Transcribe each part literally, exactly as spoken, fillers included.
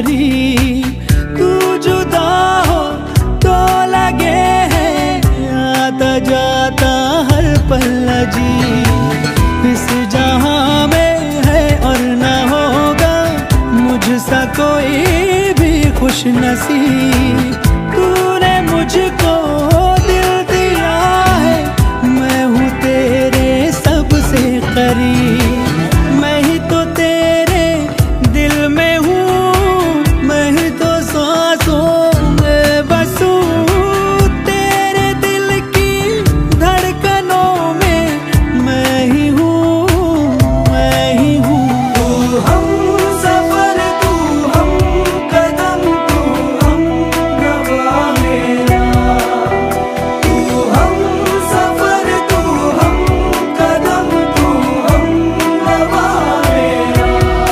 करीब। तू जुदा हो तो लगे है आता जाता हर पल अजीब। इस जहां में है और न होगा मुझसा कोई भी खुश नसीब। तूने मुझको दिल दिया है, मैं हूँ तेरे सबसे करीब। मैं ही तो तेरे दिल में हूँ, मैं ही तो सांसों में बसूं। तेरे दिल की धड़कनों में मैं ही हूँ, मैं ही हूँ। तू हम सफर, तू हम कदम, तू हम नवा मेरा। तू हम सफर, तू हम कदम, तू हम नवा मेरा।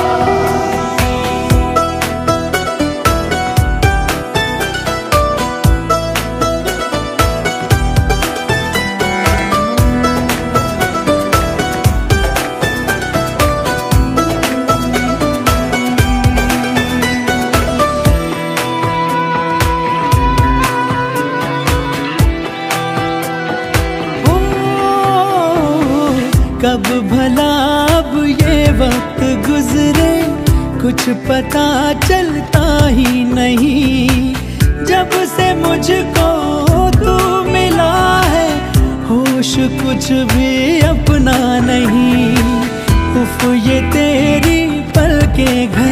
कब भला अब ये वक्त गुजरे, कुछ पता चलता ही नहीं। जब से मुझको तू मिला है, होश कुछ भी अपना नहीं। उफ ये तेरी पलकें घर